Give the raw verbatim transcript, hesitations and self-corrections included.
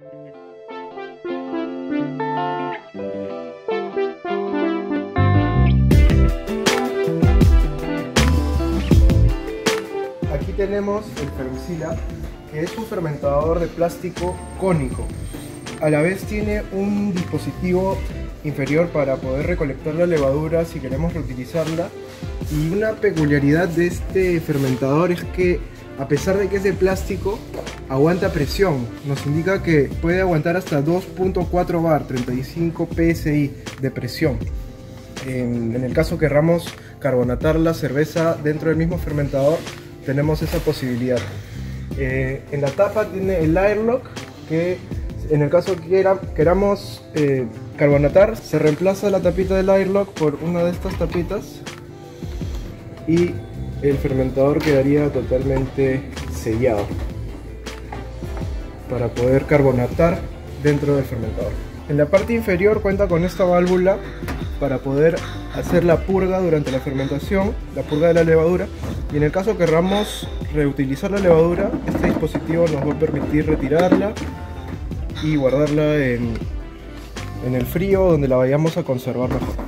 Aquí tenemos el Fermicila, que es un fermentador de plástico cónico. A la vez tiene un dispositivo inferior para poder recolectar la levadura si queremos reutilizarla. Y una peculiaridad de este fermentador es que, a pesar de que es de plástico, aguanta presión. Nos indica que puede aguantar hasta dos punto cuatro bar, treinta y cinco P S I de presión. En, en el caso querramos carbonatar la cerveza dentro del mismo fermentador, tenemos esa posibilidad. Eh, en la tapa tiene el airlock, que en el caso que quiera, queramos eh, carbonatar, se reemplaza la tapita del airlock por una de estas tapitas y el fermentador quedaría totalmente sellado para poder carbonatar dentro del fermentador. En la parte inferior cuenta con esta válvula para poder hacer la purga durante la fermentación, la purga de la levadura, y en el caso que queramos reutilizar la levadura, este dispositivo nos va a permitir retirarla y guardarla en, en el frío donde la vayamos a conservar mejor.